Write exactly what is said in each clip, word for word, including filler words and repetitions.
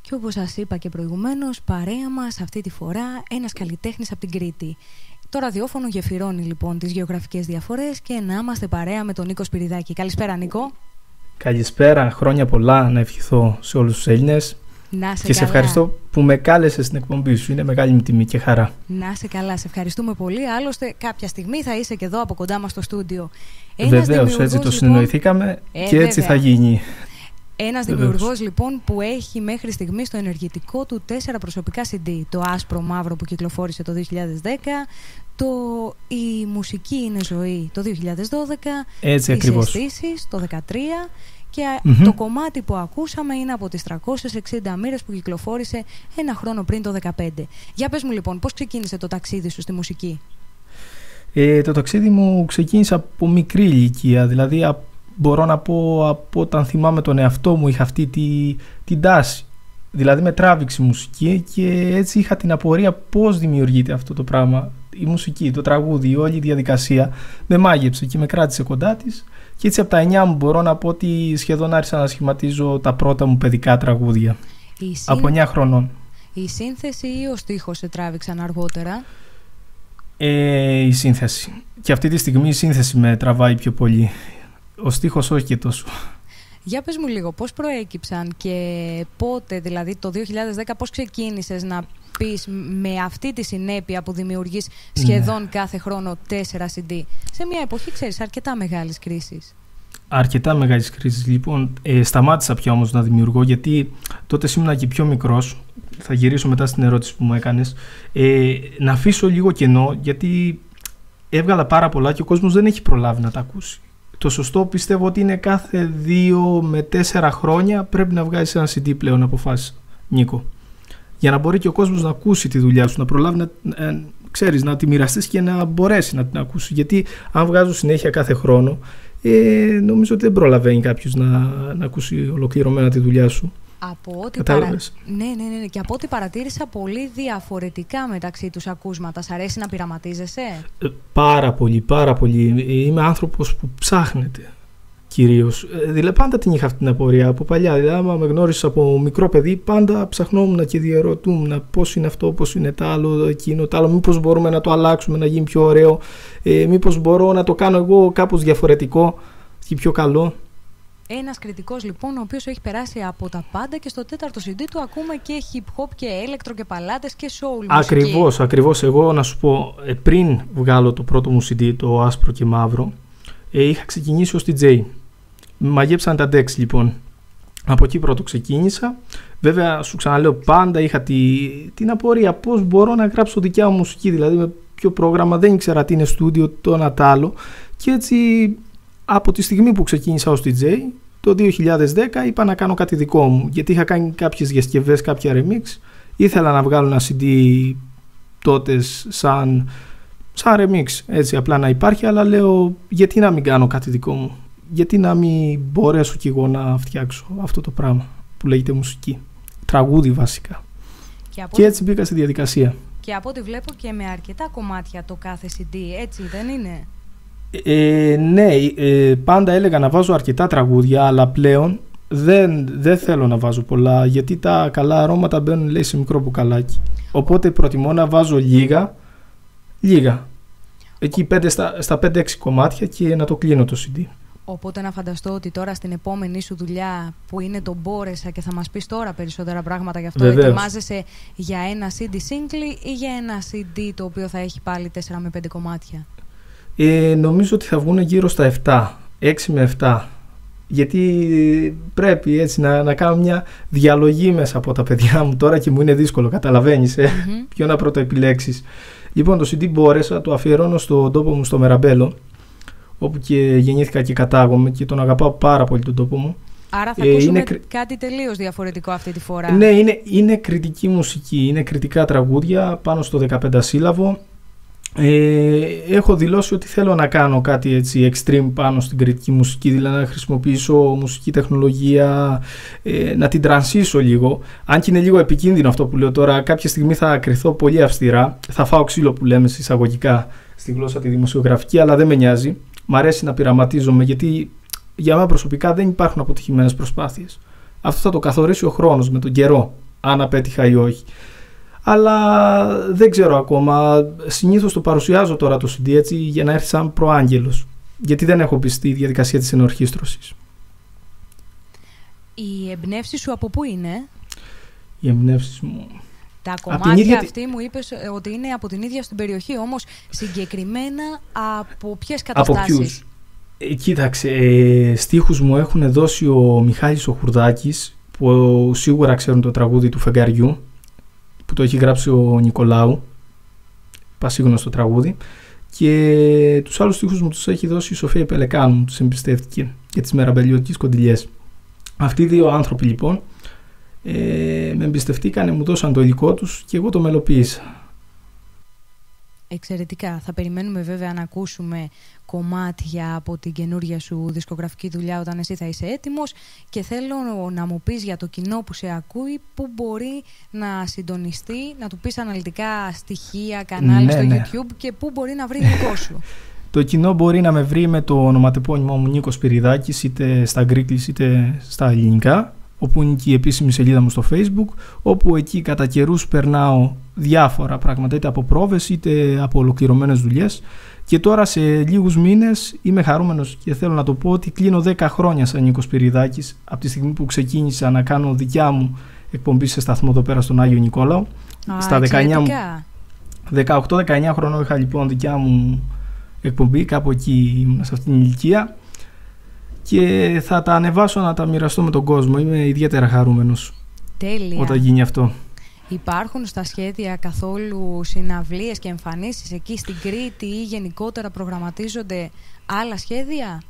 Και όπως σας είπα και προηγουμένως, παρέα μας αυτή τη φορά ένας καλλιτέχνης από την Κρήτη. Το ραδιόφωνο γεφυρώνει λοιπόν τις γεωγραφικές διαφορές και να είμαστε παρέα με τον Νίκο Σπυριδάκη. Καλησπέρα, Νίκο. Καλησπέρα, χρόνια πολλά να ευχηθώ σε όλους τους Έλληνες. Να σε και καλά. Σε ευχαριστώ που με κάλεσες στην εκπομπή σου. Είναι μεγάλη μου τιμή και χαρά. Να σε καλά, σε ευχαριστούμε πολύ. Άλλωστε, κάποια στιγμή θα είσαι και εδώ από κοντά μας στο στούντιο. Βεβαίως, έτσι το συνεννοηθήκαμε ε, και έτσι βέβαια. θα γίνει. Ένας δημιουργός λοιπόν που έχει μέχρι στιγμή στο ενεργητικό του τέσσερα προσωπικά σι ντι. Το Άσπρο Μαύρο που κυκλοφόρησε το δύο χιλιάδες δέκα, το Η Μουσική Είναι Ζωή το δύο χιλιάδες δώδεκα, έτσι τις ακριβώς. Αισθήσεις το δύο χιλιάδες δεκατρία και Mm-hmm. το κομμάτι που ακούσαμε είναι από τις τριακόσιες εξήντα μοίρες που κυκλοφόρησε ένα χρόνο πριν το δύο χιλιάδες δεκαπέντε. Για πες μου λοιπόν, πώς ξεκίνησε το ταξίδι σου στη μουσική? Ε, το ταξίδι μου ξεκίνησε από μικρή ηλικία, δηλαδή α, μπορώ να πω από όταν θυμάμαι τον εαυτό μου είχα αυτή τη, την τάση. Δηλαδή με τράβηξε η μουσική και έτσι είχα την απορία πώς δημιουργείται αυτό το πράγμα. Η μουσική, το τραγούδι, όλη η διαδικασία με μάγεψε και με κράτησε κοντά της. Και έτσι από τα εννιά μου μπορώ να πω ότι σχεδόν άρχισα να σχηματίζω τα πρώτα μου παιδικά τραγούδια. Η συν... Από εννιά χρονών. Η σύνθεση ή ο στίχος σε τράβηξαν αργότερα? Ε, η σύνθεση. Και αυτή τη στιγμή η σύνθεση με τραβάει πιο πολύ. Ο στίχος όχι και τόσο. Για πες μου λίγο, πώς προέκυψαν και πότε, δηλαδή το δύο χιλιάδες δέκα, πώς ξεκίνησες να πεις με αυτή τη συνέπεια που δημιουργείς σχεδόν ναι. κάθε χρόνο τέσσερα σι ντι, σε μια εποχή, ξέρεις, αρκετά μεγάλης κρίσης? Αρκετά μεγάλης κρίσης. Λοιπόν, ε, σταμάτησα πια όμως να δημιουργώ, γιατί τότε ήμουν και πιο μικρός. Θα γυρίσω μετά στην ερώτηση που μου έκανες. Ε, να αφήσω λίγο κενό, γιατί έβγαλα πάρα πολλά και ο κόσμος δεν έχει προλάβει να τα ακούσει. Το σωστό πιστεύω ότι είναι κάθε δύο με τέσσερα χρόνια πρέπει να βγάζεις ένα σι ντι πλέον, αποφάσισα, Νίκο. Για να μπορεί και ο κόσμος να ακούσει τη δουλειά σου, να προλάβει να, ε, ξέρεις, να τη μοιραστείς και να μπορέσει να την ακούσει. Γιατί αν βγάζω συνέχεια κάθε χρόνο, ε, νομίζω ότι δεν προλαβαίνει κάποιος να, να ακούσει ολοκληρωμένα τη δουλειά σου. Από ό,τι παρα... ναι, ναι, ναι, και από ό,τι παρατήρησα, πολύ διαφορετικά μεταξύ τους ακούσματα. Σ' αρέσει να πειραματίζεσαι? Ε, πάρα πολύ, πάρα πολύ. Είμαι άνθρωπος που ψάχνεται κυρίως. Ε, δηλαδή πάντα την είχα αυτή την απορία από παλιά. Δηλαδή άμα με γνώρισες από μικρό παιδί, πάντα ψαχνόμουν και διαρωτούμουν πώς είναι αυτό, πώς είναι το άλλο, εκείνο, το άλλο. Μήπως μπορούμε να το αλλάξουμε, να γίνει πιο ωραίο. Ε, μήπως μπορώ να το κάνω εγώ κάπως διαφορετικό και πιο καλό. Ένας κριτικός λοιπόν, ο οποίος έχει περάσει από τα πάντα και στο τέταρτο σι ντι του ακούμε και hip hop και έλεκτρο και παλάτες και soul μουσική. Ακριβώς, ακριβώς. Εγώ να σου πω, πριν βγάλω το πρώτο μου σι ντι, το Άσπρο και Μαύρο, είχα ξεκινήσει ως ντι τζέι. Μαγέψαν τα decks λοιπόν. Από εκεί πρώτο ξεκίνησα. Βέβαια, σου ξαναλέω, πάντα είχα τη, την απορία πώς μπορώ να γράψω δικιά μου μουσική. Δηλαδή, με ποιο πρόγραμμα, δεν ήξερα τι είναι στούντιο, το ένα τ' άλλο. Και έτσι, από τη στιγμή που ξεκίνησα ως ντι τζέι, το δύο χιλιάδες δέκα είπα να κάνω κάτι δικό μου. Γιατί είχα κάνει κάποιες διασκευές, κάποια remix. Ήθελα να βγάλω ένα σι ντι τότε σαν, σαν remix, έτσι απλά να υπάρχει. Αλλά λέω, γιατί να μην κάνω κάτι δικό μου? Γιατί να μην μπορέσω κι εγώ να φτιάξω αυτό το πράγμα που λέγεται μουσική, τραγούδι βασικά. Και, και έτσι μπήκα στη διαδικασία. Και από ό,τι βλέπω και με αρκετά κομμάτια το κάθε σι ντι, έτσι δεν είναι? Ε, ναι, ε, πάντα έλεγα να βάζω αρκετά τραγούδια, αλλά πλέον δεν, δεν θέλω να βάζω πολλά, γιατί τα καλά αρώματα μπαίνουν, λέει, σε μικρό μπουκαλάκι. Οπότε προτιμώ να βάζω λίγα, λίγα. Εκεί πέντε, στα, στα πέντε έξι κομμάτια και να το κλείνω το σι ντι. Οπότε να φανταστώ ότι τώρα στην επόμενη σου δουλειά που είναι το Μπόρεσα και θα μας πεις τώρα περισσότερα πράγματα γι' αυτό, βεβαίως, ετοιμάζεσαι για ένα σι ντι single ή για ένα σι ντι το οποίο θα έχει πάλι τέσσερα με πέντε κομμάτια? Ε, νομίζω ότι θα βγουν γύρω στα επτά, έξι με επτά. Γιατί πρέπει έτσι να, να κάνω μια διαλογή μέσα από τα παιδιά μου τώρα και μου είναι δύσκολο, καταλαβαίνεις, ε? Mm-hmm. Ποιο να πρώτο επιλέξεις. Λοιπόν, το σι ντι Μπόρεσα το αφιερώνω στον τόπο μου στο Μεραμπέλο, όπου και γεννήθηκα και κατάγομαι και τον αγαπάω πάρα πολύ τον τόπο μου. Άρα θα ε, ακούσουμε είναι... κάτι τελείως διαφορετικό αυτή τη φορά. Ναι, είναι, είναι κριτική μουσική, είναι κριτικά τραγούδια πάνω στο δεκαπεντασύλλαβο. Ε, έχω δηλώσει ότι θέλω να κάνω κάτι έτσι extreme πάνω στην κριτική μουσική, δηλαδή να χρησιμοποιήσω μουσική τεχνολογία, ε, να την τρανσίσω λίγο. Αν και είναι λίγο επικίνδυνο αυτό που λέω τώρα, κάποια στιγμή θα κριθώ πολύ αυστηρά, θα φάω ξύλο που λέμε εισαγωγικά στη γλώσσα τη δημοσιογραφική, αλλά δεν με νοιάζει. Μ' αρέσει να πειραματίζομαι, γιατί για μένα προσωπικά δεν υπάρχουν αποτυχημένες προσπάθειες. Αυτό θα το καθορίσει ο χρόνος με τον καιρό. αν απέτυχα ή όχι. Αλλά δεν ξέρω ακόμα. Συνήθως το παρουσιάζω τώρα το σι ντι έτσι για να έρθει σαν προάγγελος. Γιατί δεν έχω μπει στη διαδικασία της ενορχήστρωσης. Οι εμπνεύσεις σου από πού είναι? Οι εμπνεύσεις μου... Τα κομμάτια ίδια... αυτή μου είπες ότι είναι από την ίδια στην περιοχή, όμως συγκεκριμένα από ποιες καταστάσεις? Από ποιους? Ε, κοίταξε, ε, στίχους μου έχουν δώσει ο Μιχάλης ο Χουρδάκης, που σίγουρα ξέρουν το τραγούδι του Φεγγαριού, που το έχει γράψει ο Νικολάου, πασίγνωστο τραγούδι, και τους άλλους στίχους μου τους έχει δώσει η Σοφία Πελεκάνου, μου τους εμπιστεύτηκε, και τις Μεραμπελιώτικες Κοντιλιές. Αυτοί οι δύο άνθρωποι λοιπόν ε, με εμπιστευτήκανε, μου δώσαν το υλικό τους και εγώ το μελοποίησα. Εξαιρετικά. Θα περιμένουμε βέβαια να ακούσουμε κομμάτια από την καινούργια σου δισκογραφική δουλειά όταν εσύ θα είσαι έτοιμος, και θέλω να μου πεις για το κοινό που σε ακούει πού μπορεί να συντονιστεί, να του πεις αναλυτικά στοιχεία, κανάλια ναι, στο ναι. YouTube, και πού μπορεί να βρει υλικό σου. Το κοινό μπορεί να με βρει με το ονοματεπώνυμό μου Νίκος Σπυριδάκης, είτε στα γκρίκλις είτε στα ελληνικά, όπου είναι και η επίσημη σελίδα μου στο Facebook, όπου εκεί κατά καιρούς περνάω διάφορα πράγματα, είτε από πρόβες είτε από ολοκληρωμένες δουλειές. Και τώρα σε λίγους μήνες είμαι χαρούμενος και θέλω να το πω ότι κλείνω δέκα χρόνια σαν Νίκος Σπυριδάκης, από τη στιγμή που ξεκίνησα να κάνω δικιά μου εκπομπή σε σταθμό εδώ πέρα στον Άγιο Νικόλαο. Α, στα δεκαεννιά μου, δεκαοκτώ δεκαεννιά χρονών είχα λοιπόν δικιά μου εκπομπή, κάπου εκεί ήμουν σε αυτήν την ηλικία, και θα τα ανεβάσω να τα μοιραστώ με τον κόσμο. Είμαι ιδιαίτερα χαρούμενος. Τέλεια. Όταν γίνει αυτό. Υπάρχουν στα σχέδια καθόλου συναυλίες και εμφανίσεις εκεί στην Κρήτη, ή γενικότερα προγραμματίζονται άλλα σχέδια?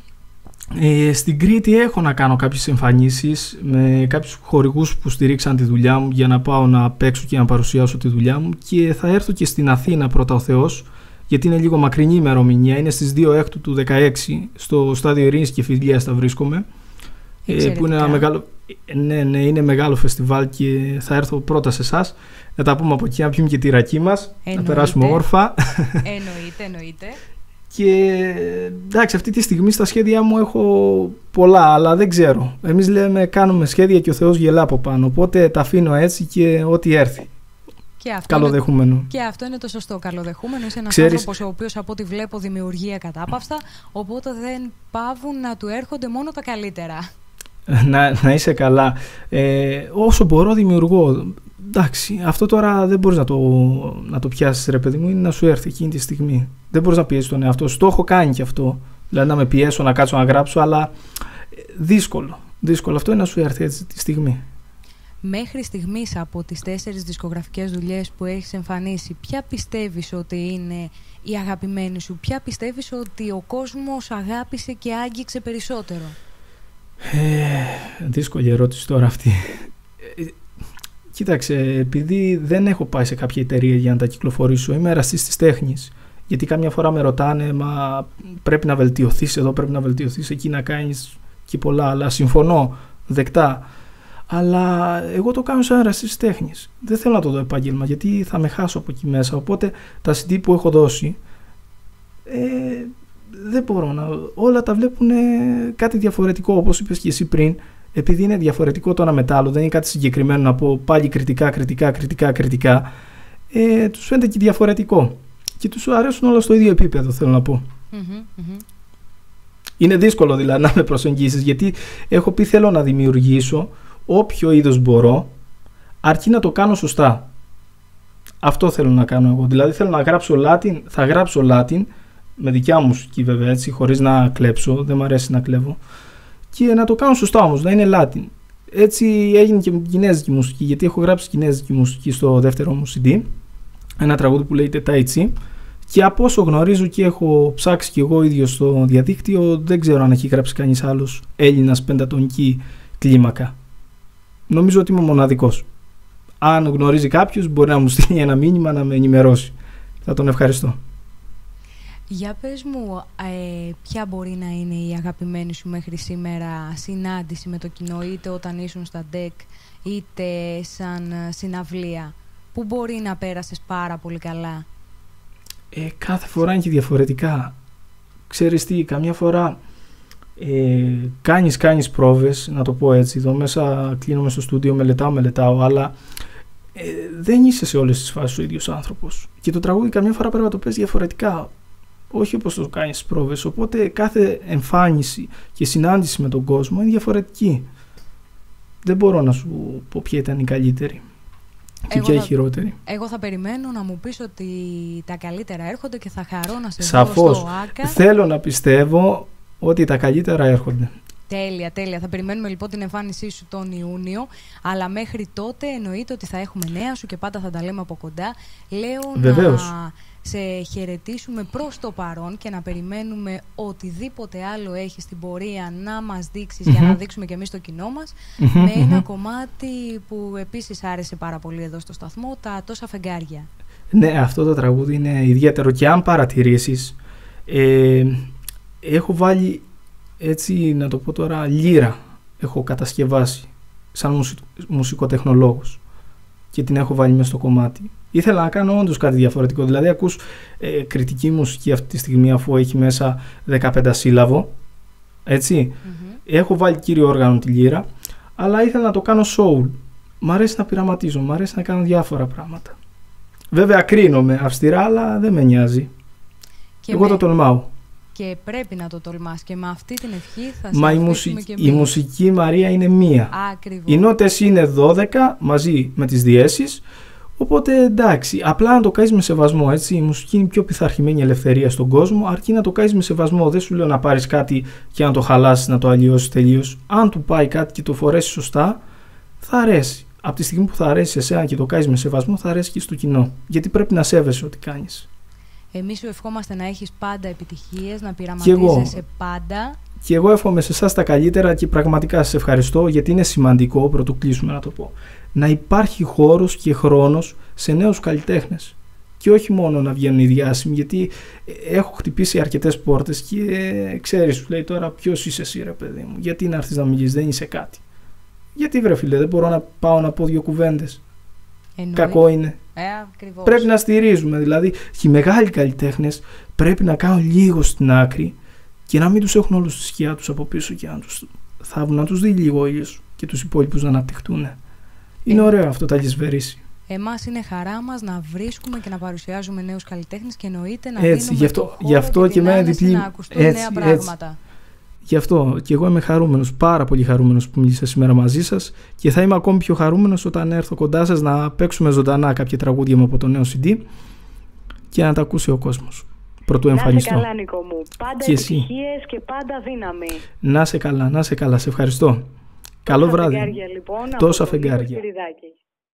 Ε, στην Κρήτη έχω να κάνω κάποιες εμφανίσεις με κάποιους χορηγούς που στηρίξαν τη δουλειά μου για να πάω να παίξω και να παρουσιάσω τη δουλειά μου, και θα έρθω και στην Αθήνα πρώτα ο Θεός, γιατί είναι λίγο μακρινή ημερομηνία, είναι στις δύο Έκτου του δεκαέξι, στο Στάδιο Ειρήνης και Φιλίας θα βρίσκομαι, ε, που είναι ένα μεγάλο, ναι, ναι, είναι μεγάλο φεστιβάλ, και θα έρθω πρώτα σε εσάς, να τα πούμε από εκεί, να πιούμε και τη ρακή μας, εννοείται, να περάσουμε όμορφα. Εννοείται, εννοείται. Και εντάξει, αυτή τη στιγμή στα σχέδιά μου έχω πολλά, αλλά δεν ξέρω. Εμείς λέμε κάνουμε σχέδια και ο Θεός γελά από πάνω, οπότε τα αφήνω έτσι και ό,τι έρθει. Και αυτό, καλοδεχούμενο. Είναι, και αυτό είναι το σωστό. Καλοδεχούμενο. Είσαι ένας Ξέρεις... άνθρωπος ο οποίος, από ό,τι βλέπω, δημιουργεί ακατάπαυστα, οπότε δεν παύουν να του έρχονται μόνο τα καλύτερα. Να, να είσαι καλά. Ε, όσο μπορώ δημιουργώ. Εντάξει, αυτό τώρα δεν μπορείς να το, να το πιάσεις, ρε παιδί μου, είναι να σου έρθει εκείνη τη στιγμή. Δεν μπορείς να πιέσεις τον εαυτό σου. Το έχω κάνει και αυτό. Δηλαδή να με πιέσω, να κάτσω να γράψω, αλλά δύσκολο. Δύσκολο. Αυτό είναι να σου έρθει έτσι τη στιγμή. Μέχρι στιγμής, από τις τέσσερις δισκογραφικές δουλειές που έχεις εμφανίσει, ποια πιστεύεις ότι είναι η αγαπημένη σου? Ποια πιστεύεις ότι ο κόσμος αγάπησε και άγγιξε περισσότερο? Ε, δύσκολη ερώτηση τώρα αυτή. Ε, κοίταξε, επειδή δεν έχω πάει σε κάποια εταιρεία για να τα κυκλοφορήσω, είμαι εραστής της τέχνης. Γιατί κάμια φορά με ρωτάνε, μα πρέπει να βελτιωθείς εδώ, πρέπει να βελτιωθείς εκεί, να κάνεις και πολλά, αλλά συμφωνώ, δεκτά. Αλλά εγώ το κάνω σαν εραστής της τέχνης. Δεν θέλω να το δω επάγγελμα, γιατί θα με χάσω από εκεί μέσα. Οπότε τα σι ντι που έχω δώσει, ε, δεν μπορώ να... όλα τα βλέπουν κάτι διαφορετικό, όπως είπες και εσύ πριν. Επειδή είναι διαφορετικό το ένα μετάλλο, δεν είναι κάτι συγκεκριμένο να πω πάλι κριτικά, κριτικά, κριτικά, κριτικά. Ε, τους φαίνεται και διαφορετικό. Και τους αρέσουν όλα στο ίδιο επίπεδο, θέλω να πω. Mm-hmm, mm-hmm. Είναι δύσκολο δηλαδή να με προσεγγίσεις, γιατί έχω πει θέλω να δημιουργήσω όποιο είδος μπορώ, αρκεί να το κάνω σωστά. Αυτό θέλω να κάνω εγώ. Δηλαδή θέλω να γράψω Latin, θα γράψω Latin, με δικιά μου μουσική βέβαια, έτσι, χωρίς να κλέψω, δεν μου αρέσει να κλέβω, και να το κάνω σωστά όμως, να είναι Latin. Έτσι έγινε και με την κινέζικη μουσική, γιατί έχω γράψει κινέζικη μουσική στο δεύτερο μου σι ντι, ένα τραγούδι που λέγεται Tai Chi, και από όσο γνωρίζω και έχω ψάξει και εγώ ίδιος στο διαδίκτυο, δεν ξέρω αν έχει γράψει κανείς άλλος Έλληνας πεντατονική κλίμακα. Νομίζω ότι είμαι μοναδικός. Αν γνωρίζει κάποιος, μπορεί να μου στείλει ένα μήνυμα να με ενημερώσει. Θα τον ευχαριστώ. Για πες μου, ε, ποια μπορεί να είναι η αγαπημένη σου μέχρι σήμερα συνάντηση με το κοινό, είτε όταν ήσουν στα ντεκ, είτε σαν συναυλία? Πού μπορεί να πέρασες πάρα πολύ καλά? Ε, κάθε φορά είναι και διαφορετικά. Ξέρεις τι, καμιά φορά Ε, κάνεις, κάνεις πρόβες, να το πω έτσι. Εδώ μέσα κλείνομαι στο στούντιο, μελετάω, μελετάω, αλλά ε, δεν είσαι σε όλες τις φάσεις ο ίδιος άνθρωπος. Και το τραγούδι καμιά φορά πρέπει να το πες διαφορετικά. Όχι όπως το κάνεις στις πρόβες. Οπότε κάθε εμφάνιση και συνάντηση με τον κόσμο είναι διαφορετική. Δεν μπορώ να σου πω ποια ήταν η καλύτερη και ποια η χειρότερη. Εγώ θα περιμένω να μου πεις ότι τα καλύτερα έρχονται και θα χαρώ να σε δω Σαφώς. στο ΆΚΑ. Θέλω να πιστεύω ότι τα καλύτερα έρχονται. Τέλεια, τέλεια. Θα περιμένουμε λοιπόν την εμφάνισή σου τον Ιούνιο. Αλλά μέχρι τότε εννοείται ότι θα έχουμε νέα σου και πάντα θα τα λέμε από κοντά. Λέω Βεβαίως. να σε χαιρετήσουμε προς το παρόν και να περιμένουμε οτιδήποτε άλλο έχει στην πορεία να μας δείξεις, mm-hmm. για να δείξουμε και εμείς το κοινό μας, mm-hmm, με ένα mm-hmm. κομμάτι που επίσης άρεσε πάρα πολύ εδώ στο σταθμό, τα Τόσα Φεγγάρια. Ναι, αυτό το τραγούδι είναι ιδιαίτερο και αν παρατηρήσεις, ε, έχω βάλει, έτσι να το πω τώρα, λύρα έχω κατασκευάσει σαν μουσι, μουσικοτεχνολόγος και την έχω βάλει μέσα στο κομμάτι. Ήθελα να κάνω όντως κάτι διαφορετικό. Δηλαδή, ακούς ε, κριτική μουσική αυτή τη στιγμή, αφού έχει μέσα δεκαπέντε σύλλαβο. Έτσι. Mm-hmm. Έχω βάλει κύριο όργανο τη λύρα, αλλά ήθελα να το κάνω soul. Μ' αρέσει να πειραματίζω, μ' αρέσει να κάνω διάφορα πράγματα. Βέβαια, κρίνομαι αυστηρά, αλλά δεν με νοιάζει. Και Εγώ με... το τολμάω. Και πρέπει να το τολμάς και με αυτή την ευχή θα σε Μα η, μουσι... και η μουσική, Μαρία, είναι μία. Ακριβώς. Οι νότες είναι δώδεκα μαζί με τις διέσεις. Οπότε εντάξει, απλά να το κάνεις με σεβασμό, έτσι. Η μουσική είναι η πιο πειθαρχημένη ελευθερία στον κόσμο, αρκεί να το κάνεις με σεβασμό. Δεν σου λέω να πάρεις κάτι και να το χαλάσεις, να το αλλοιώσεις τελείως. Αν του πάει κάτι και το φορέσεις σωστά, θα αρέσει. Από τη στιγμή που θα αρέσει εσένα και το κάνεις με σεβασμό, θα αρέσει και στο κοινό. Γιατί πρέπει να σέβεσαι ό,τι κάνεις. Εμείς σου ευχόμαστε να έχεις πάντα επιτυχίες, να πειραματίζεσαι πάντα. Και εγώ εύχομαι σε εσάς τα καλύτερα και πραγματικά σας ευχαριστώ, γιατί είναι σημαντικό, πρωτού κλείσουμε να το πω, να υπάρχει χώρος και χρόνος σε νέους καλλιτέχνες. Και όχι μόνο να βγαίνουν οι διάσημοι, γιατί έχω χτυπήσει αρκετές πόρτες και ξέρεις, σου λέει τώρα ποιος είσαι εσύ, ρε παιδί μου, γιατί να έρθεις να μιλήσεις, δεν είσαι κάτι. Γιατί βρε φίλε, δεν μπορώ να πάω να πω δύο κουβέντες. Εννοεί. Κακό είναι. Ε, ακριβώς. Πρέπει να στηρίζουμε, δηλαδή οι μεγάλοι καλλιτέχνες πρέπει να κάνουν λίγο στην άκρη και να μην τους έχουν όλους τη σκιά τους από πίσω και να τους θάβουν, να τους δει λίγο ο ήλιος και τους υπόλοιπους να αναπτυχτούν. Είναι ε, ωραίο αυτό, τα λησβερίσει. Εμάς είναι χαρά μας να βρίσκουμε και να παρουσιάζουμε νέους καλλιτέχνες και εννοείται να έτσι, δίνουμε γι' αυτό, το χώρο γι' αυτό και, και την διπλή... να ακουστούν έτσι, νέα πράγματα. Έτσι. Γι' αυτό και εγώ είμαι χαρούμενος, πάρα πολύ χαρούμενος που μίλησα σήμερα μαζί σας και θα είμαι ακόμη πιο χαρούμενος όταν έρθω κοντά σας να παίξουμε ζωντανά κάποια τραγούδια μου από το νέο σι ντι και να τα ακούσει ο κόσμος. Πρωτού εμφανιστώ. Να σε καλά, Νίκο μου. Πάντα επιτυχίες και πάντα δύναμη. Να σε καλά, να σε καλά. Σε ευχαριστώ. Καλό Τόσα βράδυ. Φεγγάρια, λοιπόν, Τόσα Φεγγάρια.